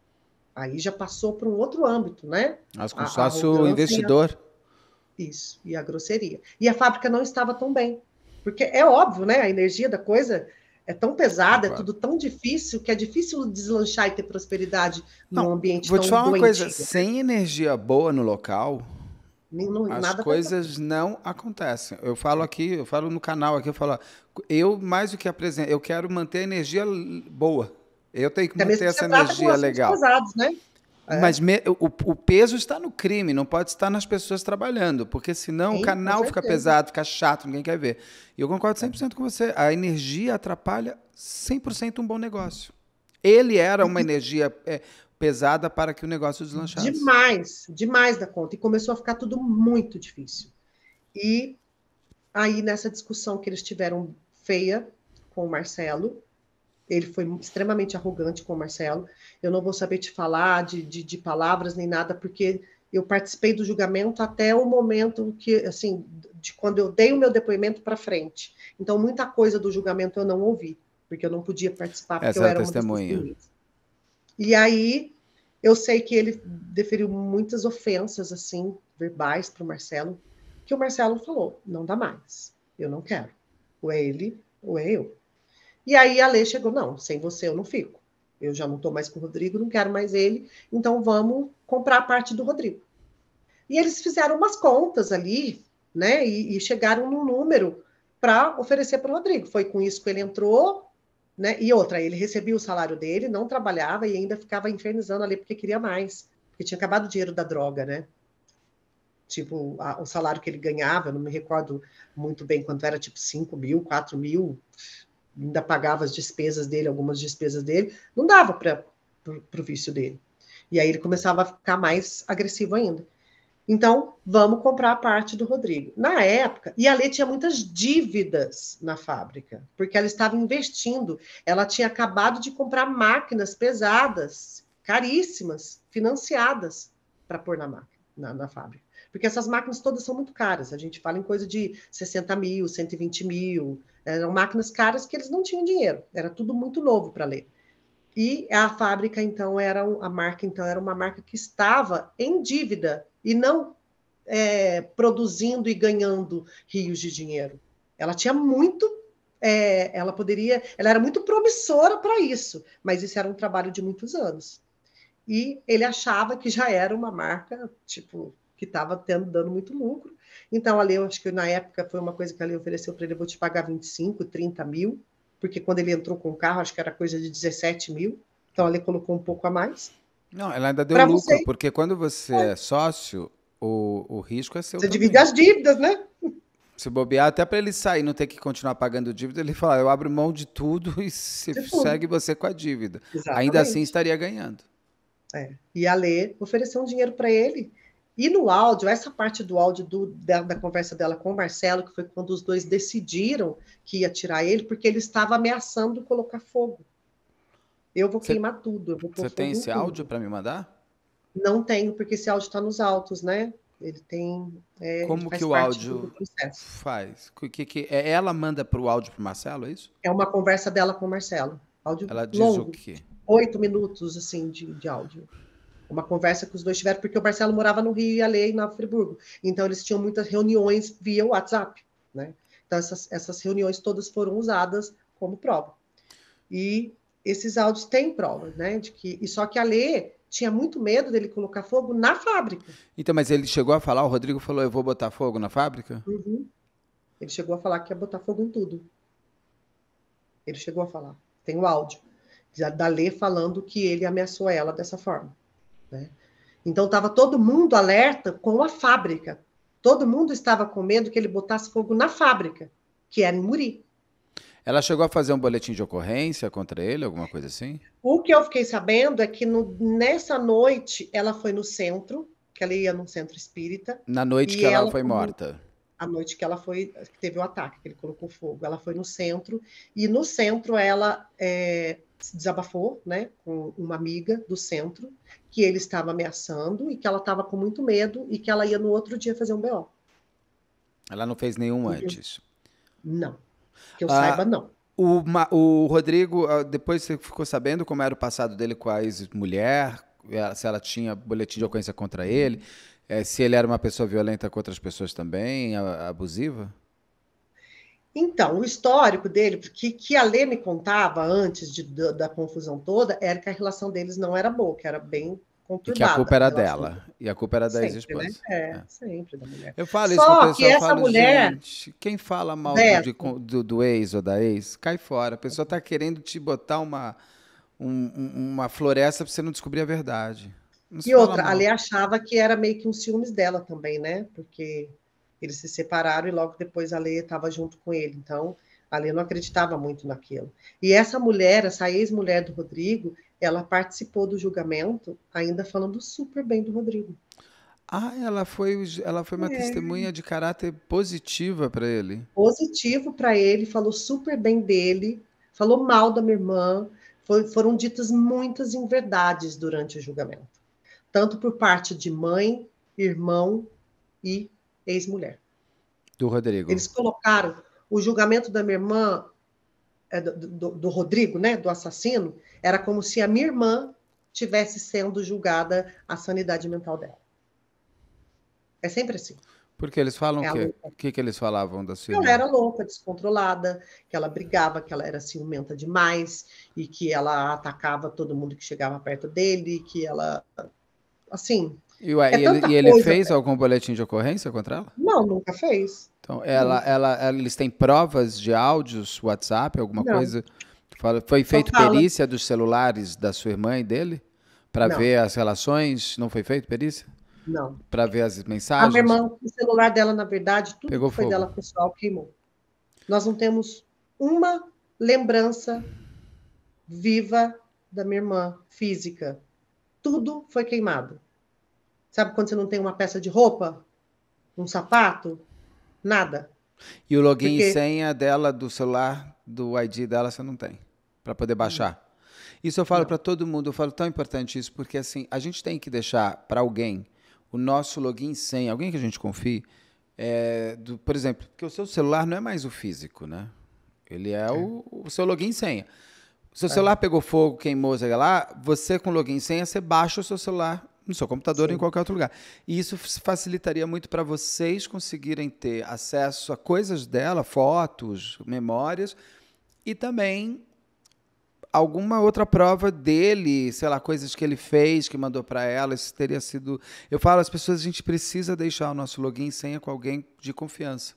Aí já passou para um outro âmbito, né? Mas com A, a sócio investidor. E a, isso, e a grosseria. E a fábrica não estava tão bem. Porque é óbvio, né? A energia da coisa é tão pesada, é tudo tão difícil, que é difícil deslanchar e ter prosperidade num Não, ambiente vou tão te falar uma doentio. coisa, sem energia boa no local, Não, as nada coisas não acontecem. Eu falo aqui, eu falo no canal aqui, eu falo, eu mais do que apresentar, eu quero manter a energia boa. Eu tenho que Até mesmo manter que essa você trata com energia assuntos legal. pesados, né? É. Mas me, o, o peso está no crime, não pode estar nas pessoas trabalhando, porque senão Sim, o canal com fica certeza. pesado, fica chato, ninguém quer ver. E eu concordo cem por cento com você. A energia atrapalha cem por cento um bom negócio. Ele era uma energia é, pesada para que o negócio deslanchasse. Demais, demais da conta. E começou a ficar tudo muito difícil. E aí, nessa discussão que eles tiveram feia com o Marcelo, ele foi extremamente arrogante com o Marcelo. Eu não vou saber te falar de, de, de palavras nem nada, porque eu participei do julgamento até o momento que, assim, de quando eu dei o meu depoimento para frente. Então, muita coisa do julgamento eu não ouvi, porque eu não podia participar, porque Essa eu era era a uma das testemunha. testemunhas. E aí, eu sei que ele deferiu muitas ofensas, assim, verbais para o Marcelo, que o Marcelo falou, não dá mais. eu não quero. Ou é ele, ou é eu. E aí a Lê chegou, não, sem você eu não fico. Eu já não estou mais com o Rodrigo, não quero mais ele, então vamos comprar a parte do Rodrigo. E eles fizeram umas contas ali, né, e, e chegaram num número para oferecer para o Rodrigo. Foi com isso que ele entrou, né, e outra, ele recebia o salário dele, não trabalhava e ainda ficava infernizando ali porque queria mais, porque tinha acabado o dinheiro da droga, né? Tipo, a, o salário que ele ganhava, eu não me recordo muito bem quanto era, tipo cinco mil, quatro mil, ainda pagava as despesas dele, algumas despesas dele, não dava para o vício dele. E aí ele começava a ficar mais agressivo ainda. Então, vamos comprar a parte do Rodrigo. Na época, e a Lê tinha muitas dívidas na fábrica, porque ela estava investindo. Ela tinha acabado de comprar máquinas pesadas, caríssimas, financiadas, para pôr na, máquina, na, na fábrica. Porque essas máquinas todas são muito caras. A gente fala em coisa de sessenta mil, cento e vinte mil. Eram máquinas caras que eles não tinham dinheiro. Era tudo muito novo para Lê. E a fábrica, então, era a marca, então, era uma marca que estava em dívida e não é, produzindo e ganhando rios de dinheiro. Ela tinha muito, é, ela poderia, ela era muito promissora para isso, mas isso era um trabalho de muitos anos. E ele achava que já era uma marca, tipo, que estava dando muito lucro. Então, ali, eu acho que na época foi uma coisa que a Lê ofereceu para ele, eu vou te pagar vinte e cinco, trinta mil, porque quando ele entrou com o carro, acho que era coisa de dezessete mil, então ele colocou um pouco a mais. Não, ela ainda deu Pra lucro, você, porque quando você é sócio, o, o risco é seu você também. divide as dívidas, né? Se bobear, até para ele sair, não ter que continuar pagando dívida, ele fala, eu abro mão de tudo e se De tudo. segue você com a dívida. Exatamente. Ainda assim estaria ganhando. É. E a Lê ofereceu um dinheiro para ele. E no áudio, essa parte do áudio do, da, da conversa dela com o Marcelo, que foi quando os dois decidiram que ia tirar ele, porque ele estava ameaçando colocar fogo. Eu vou Você, queimar tudo, eu vou pôr você tem fogo em esse áudio tudo. para me mandar? Não tenho, porque esse áudio está nos autos, né? Ele tem, é, ele Como que faz o parte do, do áudio processo. faz? Que, que, que, é ela manda para o áudio para o Marcelo, é isso? É uma conversa dela com o Marcelo. Áudio Ela diz o longo, quê? oito minutos, assim, de, de áudio. Uma conversa que os dois tiveram, porque o Marcelo morava no Rio e a Lê em Nova Friburgo. Então, eles tinham muitas reuniões via WhatsApp, né? Então, essas, essas reuniões todas foram usadas como prova. E esses áudios têm prova, né? De que, e só que a Lê tinha muito medo dele colocar fogo na fábrica. Então, mas ele chegou a falar, o Rodrigo falou, eu vou botar fogo na fábrica? Uhum. Ele chegou a falar que ia botar fogo em tudo. Ele chegou a falar. Tem o áudio da Lê falando que ele ameaçou ela dessa forma, né? Então, estava todo mundo alerta com a fábrica. Todo mundo estava com medo que ele botasse fogo na fábrica, que era em Muri. Ela chegou a fazer um boletim de ocorrência contra ele, alguma coisa assim? O que eu fiquei sabendo é que no, nessa noite ela foi no centro, que ela ia num centro espírita. Na noite e que ela ela foi morta. A noite que ela foi, que teve o ataque, que ele colocou fogo. Ela foi no centro, e no centro ela é, se desabafou, né, com uma amiga do centro, que ele estava ameaçando e que ela estava com muito medo e que ela ia no outro dia fazer um B O. Ela não fez nenhum antes. Não. Que eu Ah, saiba, não. O, o Rodrigo, depois você ficou sabendo como era o passado dele com a ex-mulher, se ela tinha boletim de ocorrência contra ele, se ele era uma pessoa violenta com outras pessoas também, abusiva? Então, o histórico dele, que, que a Lê me contava antes de, da, da confusão toda, era que a relação deles não era boa, que era bem conturbada. E que a culpa era a dela. E a culpa era da ex-esposa. Né? É, é. sempre da mulher. Eu falo Só isso pro pessoal, que essa eu falo, mulher, gente, quem fala mal Beto, do, do, do ex ou da ex, cai fora. A pessoa tá querendo te botar uma, um, uma floresta pra você não descobrir a verdade. Não se e fala outra, mal. a Lê achava que era meio que um ciúmes dela também, né? Porque eles se separaram e logo depois a Lê estava junto com ele. Então, a Lê não acreditava muito naquilo. E essa mulher, essa ex-mulher do Rodrigo, ela participou do julgamento ainda falando super bem do Rodrigo. Ah, ela foi, ela foi uma É. testemunha de caráter positiva para ele. Positivo para ele, falou super bem dele, falou mal da minha irmã. Foi, foram ditas muitas inverdades durante o julgamento. Tanto por parte de mãe, irmão e ex-mulher. Do Rodrigo. Eles colocaram o julgamento da minha irmã, é, do, do, do Rodrigo, né, do assassino, era como se a minha irmã tivesse sendo julgada a sanidade mental dela. É sempre assim. Porque eles falam o É a quê? O louca. que, que eles falavam da sua Que ela irmã? era louca, descontrolada, que ela brigava, que ela era ciumenta demais e que ela atacava todo mundo que chegava perto dele, que ela, assim, E, ué, é e ele, tanta e ele coisa. fez algum boletim de ocorrência contra ela? Não, nunca fez. Então, ela, Nunca. ela, ela- eles têm provas de áudios, WhatsApp, alguma Não. coisa? Fala- Foi Só feito fala. perícia dos celulares da sua irmã e dele? Para Não, ver as relações? Não foi feito perícia? não. Para ver as A minha mensagens? irmã, o celular dela, na verdade, tudo Pegou que foi fogo. dela pessoal queimou. Nós não temos uma lembrança viva da minha irmã, física. Tudo foi queimado. Sabe quando você não tem uma peça de roupa? Um sapato? Nada. E o login e Porque senha dela, do celular, do I D dela, você não tem, para poder não, baixar. Isso eu falo não. para todo mundo, eu falo tão importante isso, porque assim, a gente tem que deixar para alguém o nosso login e senha, alguém que a gente confie, é, do, por exemplo, porque o seu celular não é mais o físico, né? Ele é, É, o, o seu login e senha. O seu é, celular pegou fogo, queimou, sei lá, você com login e senha, você baixa o seu celular no seu computador ou em sim. qualquer outro lugar. E isso facilitaria muito para vocês conseguirem ter acesso a coisas dela, fotos, memórias, e também alguma outra prova dele, sei lá, coisas que ele fez, que mandou para ela, isso teria sido... Eu falo às pessoas, a gente precisa deixar o nosso login e senha com alguém de confiança,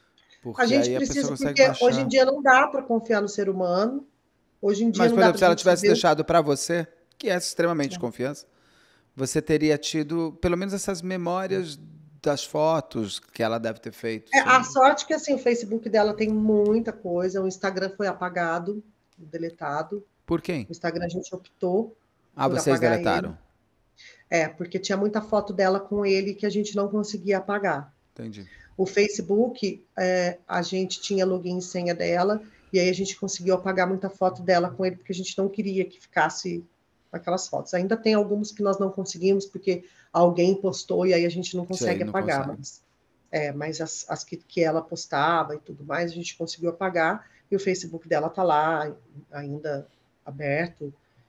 A porque gente aí a pessoa precisa, consegue porque hoje em baixar. dia não dá para confiar no ser humano, hoje em dia Mas, não por dá exemplo, para a se ela gente tivesse saber. deixado para você, que é extremamente de confiança, você teria tido pelo menos essas memórias das fotos que ela deve ter feito. É, a Sem... sorte que assim, o Facebook dela tem muita coisa, o Instagram foi apagado, deletado. Por quem? O Instagram a gente optou Ah, por vocês apagar ele. deletaram. É, porque tinha muita foto dela com ele que a gente não conseguia apagar. Entendi. O Facebook, é, a gente tinha login e senha dela, e aí a gente conseguiu apagar muita foto dela com ele, porque a gente não queria que ficasse aquelas fotos. Ainda tem algumas que nós não conseguimos, porque alguém postou e aí a gente não Sei, consegue não apagar, consegue. mas, é, mas as, as que, que ela postava e tudo mais, a gente conseguiu apagar, e o Facebook dela tá lá, ainda aberto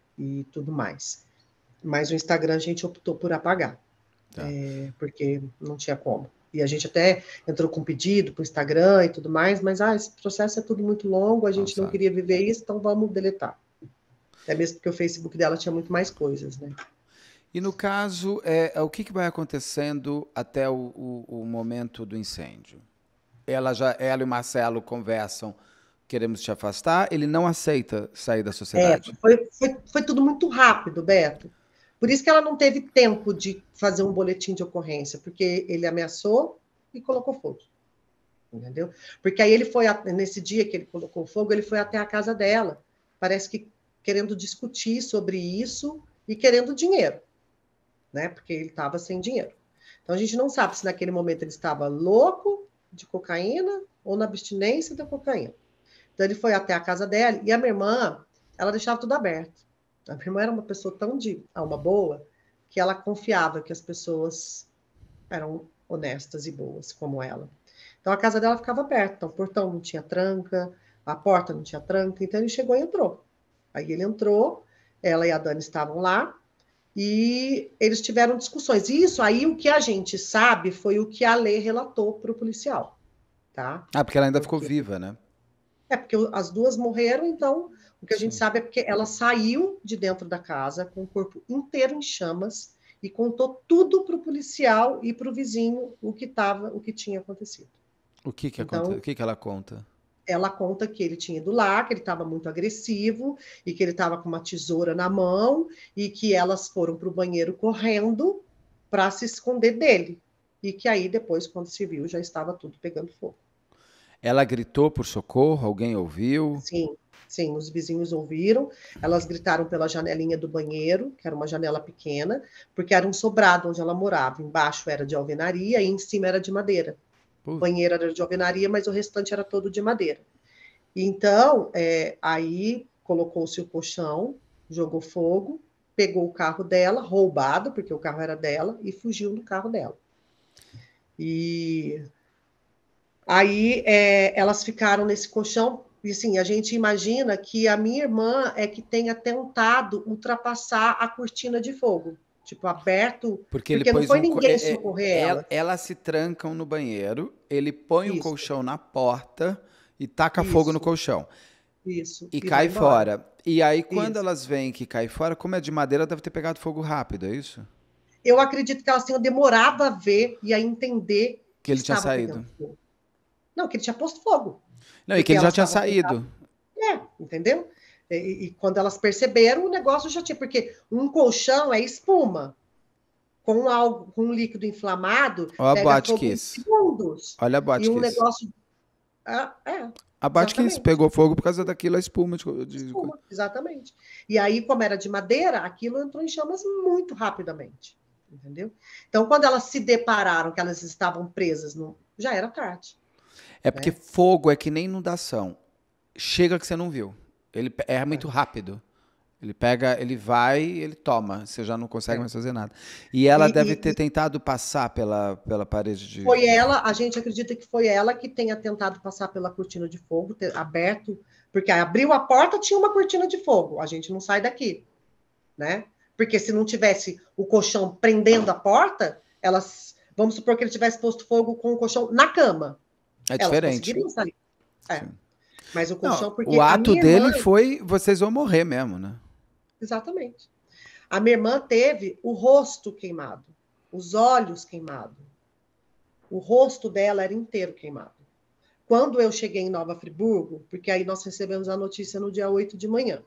e tudo mais. Mas o Instagram a gente optou por apagar, Tá. é, porque não tinha como. E a gente até entrou com pedido para o Instagram e tudo mais, mas ah, esse processo é tudo muito longo, a Não gente não sabe. queria viver isso, então vamos deletar. Até mesmo porque o Facebook dela tinha muito mais coisas, né? E no caso, é, é, o que, que vai acontecendo até o, o, o momento do incêndio? Ela, já, ela e o Marcelo conversam, queremos te afastar, ele não aceita sair da É, sociedade. foi, foi, foi tudo muito rápido, Beto. Por isso que ela não teve tempo de fazer um boletim de ocorrência, porque ele ameaçou e colocou fogo. Entendeu? Porque aí ele foi, nesse dia que ele colocou fogo, ele foi até a casa dela, parece que querendo discutir sobre isso e querendo dinheiro, né? Porque ele estava sem dinheiro. Então a gente não sabe se naquele momento ele estava louco de cocaína ou na abstinência da cocaína. Então ele foi até a casa dela e a minha irmã, ela deixava tudo aberto. A minha irmã era uma pessoa tão de alma boa que ela confiava que as pessoas eram honestas e boas como ela. Então a casa dela ficava aberta, então, o portão não tinha tranca, a porta não tinha tranca, então ele chegou e entrou. Aí ele entrou, ela e a Dani estavam lá, e eles tiveram discussões. E isso aí, o que a gente sabe, foi o que a Lê relatou para o policial, tá? Ah, porque ela ainda ficou Porque, viva, né? é porque as duas morreram, então o que a gente Sim. sabe é porque ela saiu de dentro da casa com o corpo inteiro em chamas e contou tudo para o policial e para o vizinho o que tava, o que tinha acontecido. O que que, aconte... Então, o que que ela conta? ela conta que ele tinha ido lá, que ele estava muito agressivo e que ele estava com uma tesoura na mão e que elas foram para o banheiro correndo para se esconder dele. E que aí, depois, quando se viu, já estava tudo pegando fogo. Ela gritou por socorro? Alguém ouviu? Sim, sim, os vizinhos ouviram. Elas gritaram pela janelinha do banheiro, que era uma janela pequena, porque era um sobrado onde ela morava. Embaixo era de alvenaria e em cima era de madeira. O banheiro era de alvenaria, mas o restante era todo de madeira. Então, é, aí colocou-se o colchão, jogou fogo, pegou o carro dela, roubado, porque o carro era dela, e fugiu no carro dela. E aí é, elas ficaram nesse colchão, e assim, a gente imagina que a minha irmã é que tenha tentado ultrapassar a cortina de fogo. tipo, aberto, Porque, porque ele não pôs foi um co- ninguém é- é- socorrer ela, ela. elas se trancam no banheiro, ele põe o Isso. colchão na porta e taca fogo no Isso. colchão. Isso. E, E cai vai embora. fora. E aí, quando Isso. elas veem que cai fora, como é de madeira, deve ter pegado fogo rápido, é isso? Eu acredito que elas tenham demorado a ver e a entender Que ele tinha estava saído. pegando fogo. Não, que ele tinha posto fogo. Não, e que Porque ele já elas tinha estavam saído. É, entendeu? E, e quando elas perceberam, o negócio já tinha... Porque um colchão é espuma. Com algo, com um líquido inflamado, Ó a pega fogo em Botkiss. segundos. Olha a E um Botkiss. negócio... Ah, é, A Botkiss exatamente. pegou fogo por causa daquilo, a espuma. De, de- espuma, exatamente. E aí, como era de madeira, aquilo entrou em chamas muito rapidamente. Entendeu? Então, quando elas se depararam que elas estavam presas, no... já era tarde. É porque né? fogo é que nem inundação. Chega que você não viu. Ele pe- é muito É. rápido. Ele pega, ele vai, ele toma. Você já não consegue É. mais fazer nada. E ela E- deve e- ter e- tentado passar pela, pela parede de. Foi ela, a gente acredita que foi ela que tenha tentado passar pela cortina de fogo, ter aberto, porque abriu a porta, tinha uma cortina de fogo. A gente não sai daqui, né? Porque se não tivesse o colchão prendendo a porta, elas, vamos supor que ele tivesse posto fogo com o colchão na cama. É Elas diferente. conseguiriam sair. É. Sim. Mas o colchão, Não, porque o a ato minha dele irmã- foi vocês vão morrer mesmo, né? Exatamente. A minha irmã teve o rosto queimado, os olhos queimados. O rosto dela era inteiro queimado. Quando eu cheguei em Nova Friburgo, porque aí nós recebemos a notícia no dia oito de manhã,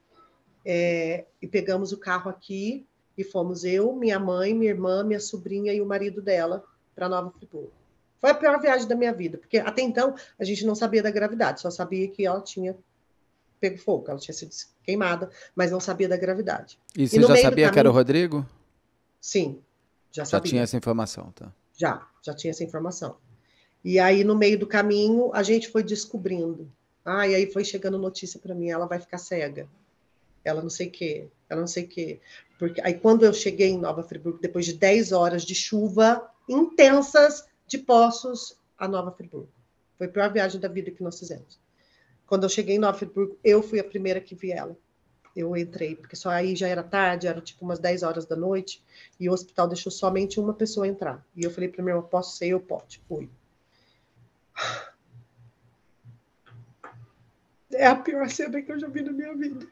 é, e pegamos o carro aqui e fomos eu, minha mãe, minha irmã, minha sobrinha e o marido dela para Nova Friburgo. Foi a pior viagem da minha vida, porque até então a gente não sabia da gravidade, só sabia que ela tinha pego fogo, ela tinha sido queimada, mas não sabia da gravidade. E você no já meio do sabia que era o caminho- Rodrigo? Sim, já Já sabia. tinha essa informação, tá? Já, já tinha essa informação. E aí, no meio do caminho, a gente foi descobrindo. Ah, e aí foi chegando notícia para mim, ela vai ficar cega. Ela não sei o quê, ela não sei o quê. Porque aí, quando eu cheguei em Nova Friburgo, depois de dez horas de chuva intensas de Poços a Nova Friburgo. Foi a pior viagem da vida que nós fizemos. Quando eu cheguei em Nova Friburgo, eu fui a primeira que vi ela. Eu entrei, porque só aí já era tarde, era tipo umas dez horas da noite, e o hospital deixou somente uma pessoa entrar. E eu falei para minha irmã, posso ser eu? Pode. Fui. É a pior cena que eu já vi na minha vida.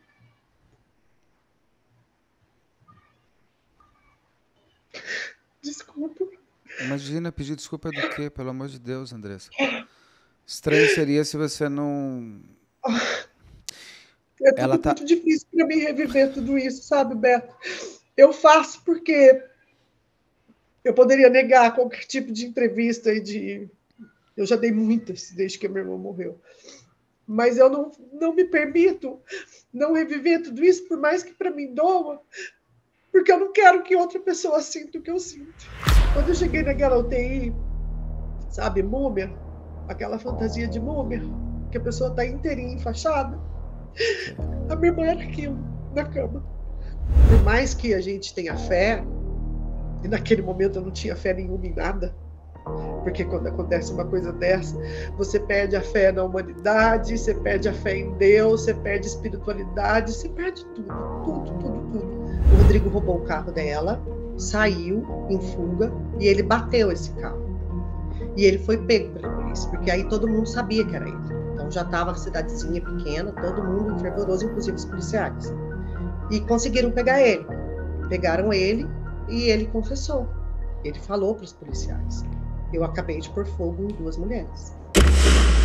Desculpa. Imagina pedir desculpa do quê? Pelo amor de Deus, Andressa. Estranho seria se você não. É tudo Ela tá- muito difícil para mim reviver tudo isso, sabe, Beto? Eu faço porque eu poderia negar qualquer tipo de entrevista e de... Eu já dei muitas desde que a minha irmã morreu. Mas eu não, não me permito não reviver tudo isso, por mais que para mim doa, porque eu não quero que outra pessoa sinta o que eu sinto. Quando eu cheguei naquela U T I, sabe, múmia, aquela fantasia de múmia, que a pessoa está inteirinha, enfaixada, a minha irmã era aquilo, na cama. Por mais que a gente tenha fé, e naquele momento eu não tinha fé nenhuma em nada, porque quando acontece uma coisa dessa, você perde a fé na humanidade, você perde a fé em Deus, você perde a espiritualidade, você perde tudo, tudo, tudo, tudo. O Rodrigo roubou o carro dela, saiu em fuga, e ele bateu esse carro. E ele foi pego pela polícia, porque aí todo mundo sabia que era ele. Então já estava a cidadezinha pequena, todo mundo fervoroso, inclusive os policiais. E conseguiram pegar ele. Pegaram ele e ele confessou. Ele falou para os policiais: eu acabei de pôr fogo em duas mulheres.